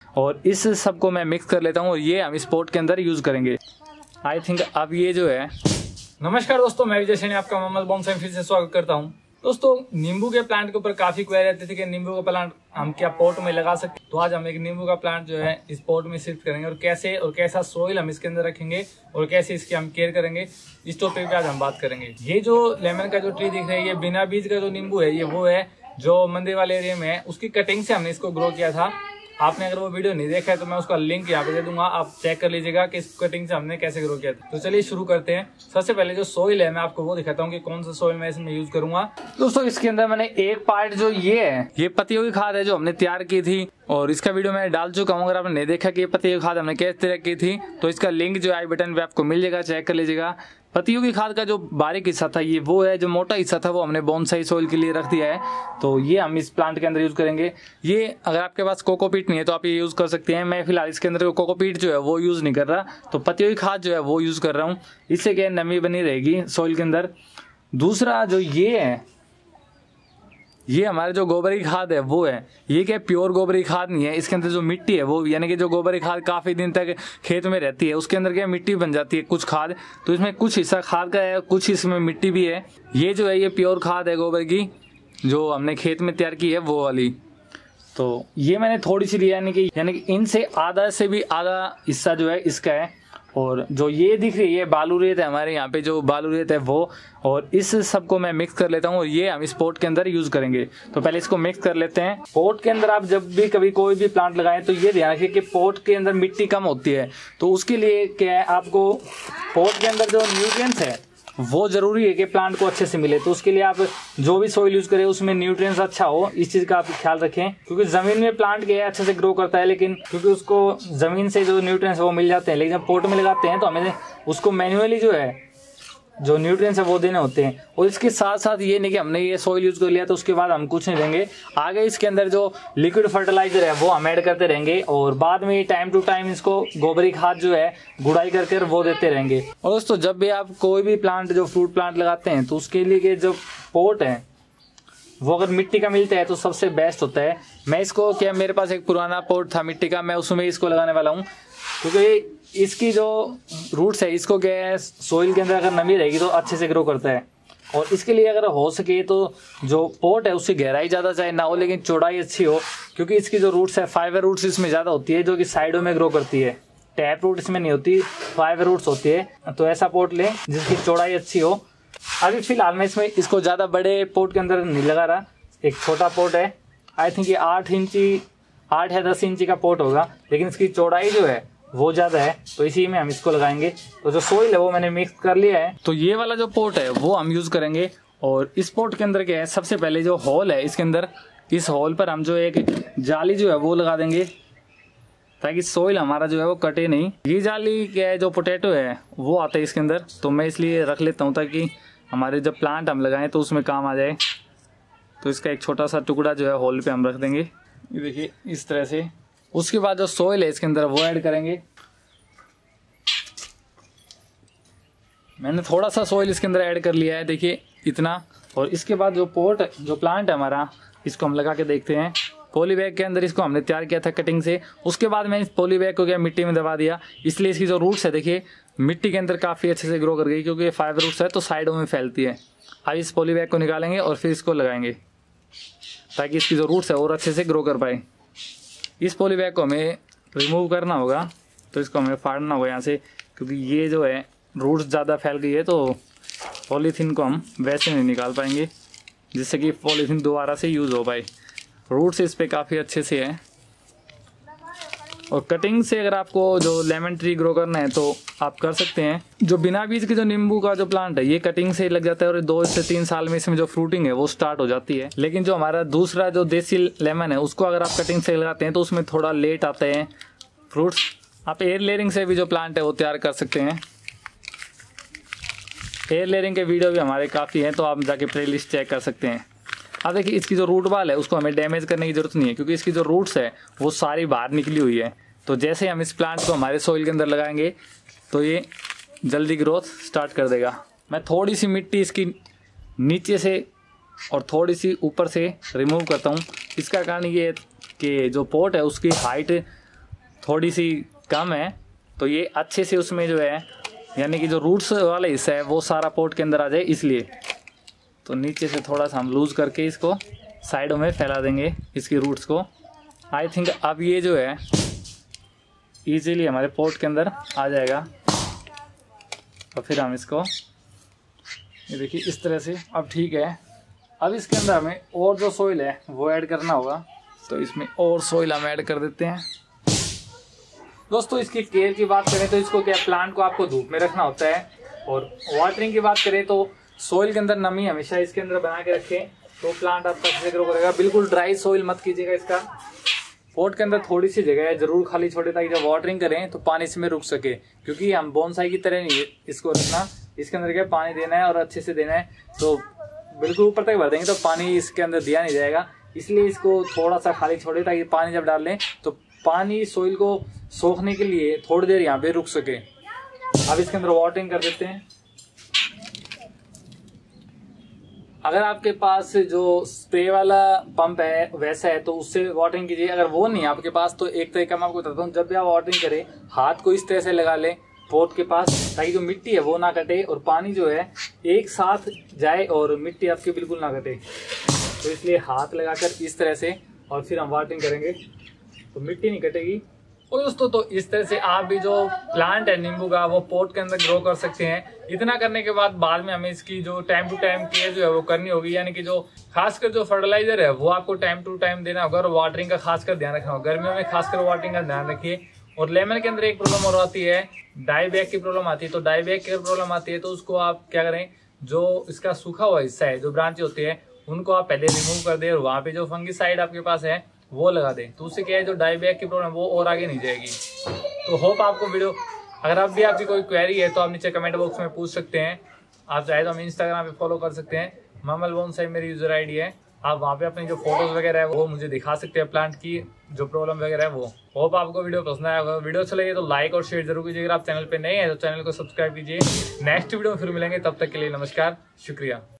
और इस सब को मैं मिक्स कर लेता हूँ और ये हम इस पॉट के अंदर यूज़ करेंगे। आई थिंक अब ये जो है। नमस्कार दोस्तों, मैं विजय सैनी आपका मोहम्मद बॉम्ब फिर से स्वागत करता हूँ। दोस्तों, नींबू के प्लांट के ऊपर काफी क्वेरी आती थी कि नींबू का प्लांट हम क्या पॉट में लगा सकते। तो आज हम एक नींबू का प्लांट जो है इस पॉट में शिफ्ट करेंगे और कैसे और कैसा सोइल हम इसके अंदर रखेंगे और कैसे इसकी हम केयर करेंगे, इस टॉपिक पे आज हम बात करेंगे। ये जो लेमन का जो ट्री दिख रहा है, ये बिना बीज का जो नींबू है, ये वो है जो मंदिर वाले एरिया में है। उसकी कटिंग से हमने इसको ग्रो किया था। आपने अगर वो वीडियो नहीं देखा है तो मैं उसका लिंक यहाँ पे दे दूंगा, आप चेक कर लीजिएगा कि इस कटिंग से हमने कैसे ग्रो किया था। तो चलिए शुरू करते हैं। सबसे पहले जो सोइल है मैं आपको वो दिखाता हूँ कि कौन सा सोइल मैं इसमें यूज करूंगा। दोस्तों, इसके अंदर मैंने एक पार्ट जो ये है, ये पत्तियों की खाद है जो हमने तैयार की थी और इसका वीडियो मैं डाल चुका हूँ। अगर आपने नहीं देखा कि ये पत्तियों की खाद हमने कैसे तैयार की थी तो इसका लिंक जो आई बटन पे आपको मिल जाएगा, चेक कर लीजिएगा। पत्तियों की खाद का जो बारीक हिस्सा था ये वो है, जो मोटा हिस्सा था वो हमने बोनसाई सोइल के लिए रख दिया है। तो ये हम इस प्लांट के अंदर यूज करेंगे। ये अगर आपके पास कोकोपीट नहीं है तो आप ये यूज कर सकते हैं। मैं फिलहाल इसके अंदर कोकोपीट जो है वो यूज नहीं कर रहा, तो पत्तियों की खाद जो है वो यूज कर रहा हूँ। इससे क्या नमी बनी रहेगी सोइल के अंदर। दूसरा जो ये है, ये हमारे जो गोबर की खाद है वो है। ये क्या प्योर गोबर की खाद नहीं है, इसके अंदर जो मिट्टी है वो, यानी कि जो गोबर की खाद काफी दिन तक खेत में रहती है उसके अंदर क्या मिट्टी बन जाती है कुछ खाद, तो इसमें कुछ हिस्सा खाद का है, कुछ इसमें मिट्टी भी है। ये जो है ये प्योर खाद है गोबर की जो हमने खेत में तैयार की है वो वाली। तो ये मैंने थोड़ी सी लिया, यानी कि इनसे आधा से भी आधा हिस्सा जो है इसका है। और जो ये दिख रही है बालू रेत है, हमारे यहाँ पे जो बालू रेत है वो, और इस सब को मैं मिक्स कर लेता हूँ और ये हम इस पॉट के अंदर यूज करेंगे। तो पहले इसको मिक्स कर लेते हैं। पॉट के अंदर आप जब भी कभी कोई भी प्लांट लगाएं तो ये ध्यान रखिए कि पॉट के अंदर मिट्टी कम होती है, तो उसके लिए क्या है, आपको पॉट के अंदर जो न्यूट्रिएंट्स है वो जरूरी है कि प्लांट को अच्छे से मिले। तो उसके लिए आप जो भी सोइल यूज करें उसमें न्यूट्रिएंट्स अच्छा हो, इस चीज का आप ख्याल रखें। क्योंकि जमीन में प्लांट क्या है अच्छे से ग्रो करता है, लेकिन क्योंकि उसको जमीन से जो न्यूट्रिएंट्स वो मिल जाते हैं, लेकिन जब पोट में लगाते हैं तो हमें उसको मैन्युअली जो है जो न्यूट्रिएंट्स है वो देने होते हैं। और इसके साथ साथ ये नहीं कि हमने ये सोइल यूज कर लिया तो उसके बाद हम कुछ नहीं देंगे, आगे इसके अंदर जो लिक्विड फर्टिलाइजर है वो हम ऐड करते रहेंगे और बाद में टाइम टू टाइम इसको गोबरी खाद जो है गुड़ाई करके वो देते रहेंगे। और दोस्तों, जब भी आप कोई भी प्लांट जो फ्रूट प्लांट लगाते हैं तो उसके लिए जो पोट है वो अगर मिट्टी का मिलता है तो सबसे बेस्ट होता है। मैं इसको क्या, मेरे पास एक पुराना पोट था मिट्टी का, मैं उसमें इसको लगाने वाला हूँ। क्योंकि इसकी जो रूट्स है, इसको क्या है, सोइल के अंदर अगर नमी रहेगी तो अच्छे से ग्रो करता है। और इसके लिए अगर हो सके तो जो पोट है उसकी गहराई ज़्यादा चाहे ना हो, लेकिन चौड़ाई अच्छी हो। क्योंकि इसकी जो रूट्स है, फाइबर रूट्स इसमें ज़्यादा होती है जो कि साइडों में ग्रो करती है। टैप रूट इसमें नहीं होती, फाइबर रूट्स होती है। तो ऐसा पोट लें जिसकी चौड़ाई अच्छी हो। अभी फिलहाल मैं इसमें इसको ज़्यादा बड़े पोट के अंदर नहीं लगा रहा, एक छोटा पोट है। आई थिंक ये 8 या 10 इंची का पोट होगा, लेकिन इसकी चौड़ाई जो है वो ज्यादा है, तो इसी में हम इसको लगाएंगे। तो जो सोइल है वो मैंने मिक्स कर लिया है। तो ये वाला जो पोट है वो हम यूज करेंगे। और इस पोट के अंदर क्या है, सबसे पहले जो होल है इसके अंदर, इस होल पर हम जो एक जाली जो है वो लगा देंगे ताकि सोइल हमारा जो है वो कटे नहीं। ये जाली क्या है, जो पोटैटो है वो आता है इसके अंदर, तो मैं इसलिए रख लेता हूँ ताकि हमारे जब प्लांट हम लगाएं तो उसमें काम आ जाए। तो इसका एक छोटा सा टुकड़ा जो है होल पे हम रख देंगे, ये देखिए इस तरह से। उसके बाद जो सोइल है इसके अंदर वो ऐड करेंगे। मैंने थोड़ा सा सोइल इसके अंदर ऐड कर लिया है, देखिए इतना। और इसके बाद जो पोट जो प्लांट है हमारा, इसको हम लगा के देखते हैं। पॉली बैग के अंदर इसको हमने तैयार किया था कटिंग से। उसके बाद मैंने इस पॉली बैग को क्या मिट्टी में दबा दिया, इसलिए इसकी जो रूट्स है देखिए मिट्टी के अंदर काफ़ी अच्छे से ग्रो कर गई, क्योंकि ये फाइबर रूट्स है तो साइडों में फैलती है। अब इस पॉली बैग को निकालेंगे और फिर इसको लगाएंगे ताकि इसकी जो रूट्स है और अच्छे से ग्रो कर पाए। इस पॉली बैग को हमें रिमूव करना होगा, तो इसको हमें फाड़ना होगा यहाँ से, क्योंकि ये जो है रूट्स ज़्यादा फैल गई है तो पॉलीथीन को हम वैसे नहीं निकाल पाएंगे जिससे कि पॉलीथीन दोबारा से यूज़ हो पाए। रूट्स इस पे काफ़ी अच्छे से है। और कटिंग से अगर आपको जो लेमन ट्री ग्रो करना है तो आप कर सकते हैं। जो बिना बीज के जो नींबू का जो प्लांट है ये कटिंग से लग जाता है और 2 से 3 साल में इसमें जो फ्रूटिंग है वो स्टार्ट हो जाती है। लेकिन जो हमारा दूसरा जो देसी लेमन है उसको अगर आप कटिंग से लगाते हैं तो उसमें थोड़ा लेट आते हैं फ्रूट्स। आप एयर लेयरिंग से भी जो प्लांट है वो तैयार कर सकते हैं। एयर लेयरिंग के वीडियो भी हमारे काफ़ी हैं, तो आप जाके प्लेलिस्ट चेक कर सकते हैं। अब देखिए इसकी जो रूट बाल है उसको हमें डैमेज करने की जरूरत नहीं है, क्योंकि इसकी जो रूट्स है वो सारी बाहर निकली हुई है। तो जैसे हम इस प्लांट को हमारे सोइल के अंदर लगाएंगे तो ये जल्दी ग्रोथ स्टार्ट कर देगा। मैं थोड़ी सी मिट्टी इसकी नीचे से और थोड़ी सी ऊपर से रिमूव करता हूँ। इसका कारण ये कि जो पॉट है उसकी हाइट थोड़ी सी कम है, तो ये अच्छे से उसमें जो है यानी कि जो रूट्स वाला हिस्सा है वो सारा पोट के अंदर आ जाए, इसलिए तो नीचे से थोड़ा सा हम लूज़ करके इसको साइडों में फैला देंगे इसकी रूट्स को। आई थिंक अब ये जो है इजीली हमारे पोट के अंदर आ जाएगा। और फिर हम इसको ये देखिए इस तरह से अब ठीक है। अब इसके अंदर हमें और जो सोइल है वो ऐड करना होगा, तो इसमें और सोइल हम ऐड कर देते हैं। दोस्तों इसकी केयर की बात करें तो इसको क्या प्लांट को आपको धूप में रखना होता है, और वाटरिंग की बात करें तो सोइल के अंदर नमी हमेशा इसके अंदर बना के रखें तो प्लांट आपका अच्छे से ग्रो करेगा। बिल्कुल ड्राई सोइल मत कीजिएगा। इसका पोट के अंदर थोड़ी सी जगह है जरूर खाली छोड़े, ताकि जब वाटरिंग करें तो पानी इसमें रुक सके, क्योंकि हम बोनसाई की तरह नहीं इसको रखना। इसके अंदर क्या पानी देना है और अच्छे से देना है, तो बिल्कुल ऊपर तक भर देंगे तो पानी इसके अंदर दिया नहीं जाएगा। इसलिए इसको थोड़ा सा खाली छोड़े ताकि पानी जब डाल लें तो पानी सोइल को सोखने के लिए थोड़ी देर यहाँ पे रुक सके। अब इसके अंदर वाटरिंग कर देते हैं। अगर आपके पास जो स्प्रे वाला पंप है वैसा है तो उससे वाटरिंग कीजिए। अगर वो नहीं है आपके पास तो एक तरीका मैं आपको बताता हूँ, जब भी आप वाटरिंग करें हाथ को इस तरह से लगा लें पोट के पास, ताकि जो मिट्टी है वो ना कटे और पानी जो है एक साथ जाए और मिट्टी आपकी बिल्कुल ना कटे। तो इसलिए हाथ लगाकर इस तरह से और फिर हम वाटरिंग करेंगे तो मिट्टी नहीं कटेगी। और दोस्तों तो इस तरह से आप भी जो प्लांट है नींबू का वो पोट के अंदर ग्रो कर सकते हैं। इतना करने के बाद में हमें इसकी जो टाइम टू टाइम केयर जो है वो करनी होगी, यानी कि जो खासकर जो फर्टिलाइजर है वो आपको टाइम टू टाइम देना होगा और वाटरिंग का खासकर ध्यान रखना होगा। गर्मियों में खासकर वाटरिंग का ध्यान रखिए। और लेमन के अंदर एक प्रॉब्लम और आती है, डाई बैग की प्रॉब्लम आती है। तो डाई बैग की प्रॉब्लम आती है तो उसको आप क्या करें, जो इसका सूखा हुआ हिस्सा है जो ब्रांचें होती है उनको आप पहले रिमूव कर दे और वहां पे जो फंगिसाइड आपके पास है वो लगा दें। तो उससे क्या है जो डाई बैग की प्रॉब्लम वो और आगे नहीं जाएगी। तो होप आपको वीडियो, अगर अब भी आपकी कोई क्वेरी है तो आप नीचे कमेंट बॉक्स में पूछ सकते हैं। आप चाहे तो हमें इंस्टाग्राम पे फॉलो कर सकते हैं, ममल बोनसाई मेरी यूजर आईडी है। आप वहाँ पे अपनी जो फोटोज वगैरह है वो मुझे दिखा सकते हैं, प्लांट की जो प्रॉब्लम वगैरह है वो। होप आपको वीडियो पसंद आया होगा। वीडियो अच्छा लगे तो लाइक और शेयर जरूर कीजिए। अगर आप चैनल पे नए हैं तो चैनल को सब्सक्राइब कीजिए। नेक्स्ट वीडियो में फिर मिलेंगे, तब तक के लिए नमस्कार, शुक्रिया।